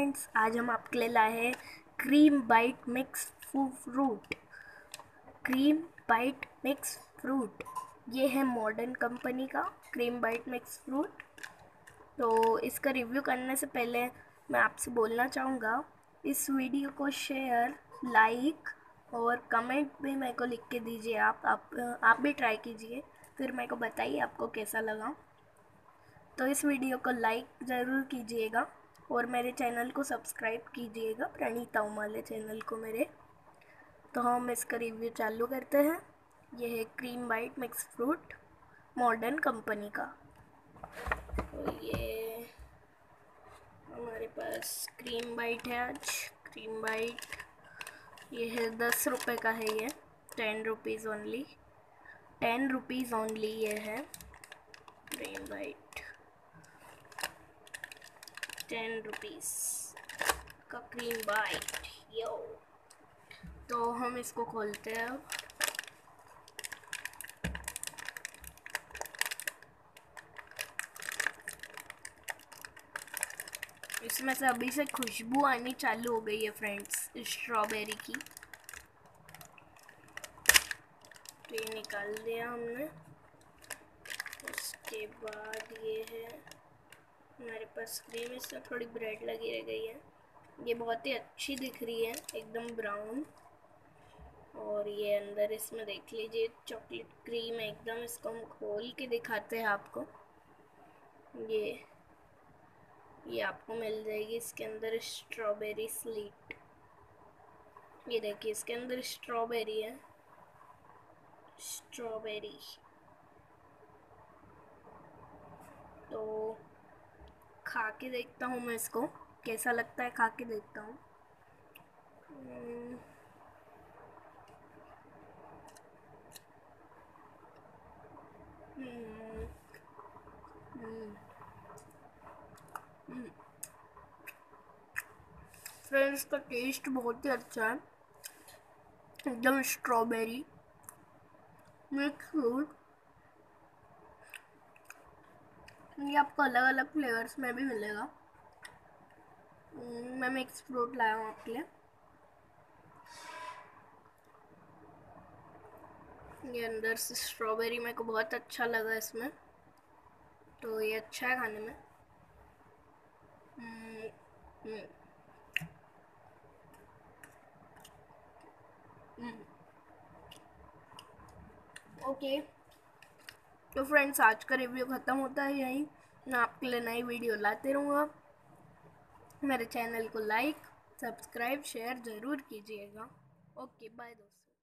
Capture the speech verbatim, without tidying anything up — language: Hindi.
फ्रेंड्स, आज हम आपके लिए लाए हैं cream bite mix fruit. Cream bite mix fruit ये है मॉडर्न कंपनी का क्रीम बाइट मिक्स फ्रूट। तो इसका रिव्यू करने से पहले मैं आपसे बोलना चाहूँगा, इस वीडियो को शेयर, लाइक और कमेंट भी मेरे को लिख के दीजिए। आप आप आप भी ट्राई कीजिए, फिर मेरे को बताइए आपको कैसा लगा। तो इस वीडियो को लाइक ज़रूर कीजिएगा और मेरे चैनल को सब्सक्राइब कीजिएगा, प्रणीता उमाले चैनल को मेरे। तो हम इसका रिव्यू चालू करते हैं। यह है cream bite mix fruit modern company का। तो ये हमारे पास क्रीम बाइट है। आज क्रीम बाइट ये है दस रुपये का है। ये ten rupees only ten rupees only ये है क्रीम बाइट। टेन रुपीज़ का क्रीम बाइट यो। तो हम इसको खोलते हैं अब। इसमें से अभी से खुशबू आनी चालू हो गई है फ्रेंड्स, स्ट्रॉबेरी की। तो ये निकाल दिया हमने। उसके बाद ये है हमारे पास क्रीम। इसमें थोड़ी ब्रेड लगी रह गई है। ये बहुत ही अच्छी दिख रही है, एकदम ब्राउन। और ये अंदर इसमें देख लीजिए चॉकलेट क्रीम है एकदम। इसको हम खोल के दिखाते हैं आपको। ये ये आपको मिल जाएगी इसके अंदर स्ट्रॉबेरी स्लीट। ये देखिए इसके अंदर स्ट्रॉबेरी है, स्ट्रॉबेरी। तो खा के देखता हूँ मैं इसको, कैसा लगता है। खा के देखता हूँ। फ्रेंड्स, का टेस्ट बहुत ही अच्छा है, एकदम स्ट्रॉबेरी मिक्स फ्रूट। ये आपको अलग अलग फ्लेवर्स में भी मिलेगा। मैं मिक्स फ्रूट लाया हूँ आपके लिए। ये अंदर से स्ट्रॉबेरी मेरे को बहुत अच्छा लगा इसमें, तो ये अच्छा है खाने में। हम्म, हम्म, हम्म। ओके, तो फ्रेंड्स आज का रिव्यू ख़त्म होता है यहीं। मैं आपके लिए नई वीडियो लाते रहूँगा। मेरे चैनल को लाइक, सब्सक्राइब, शेयर ज़रूर कीजिएगा। ओके, बाय दोस्तों।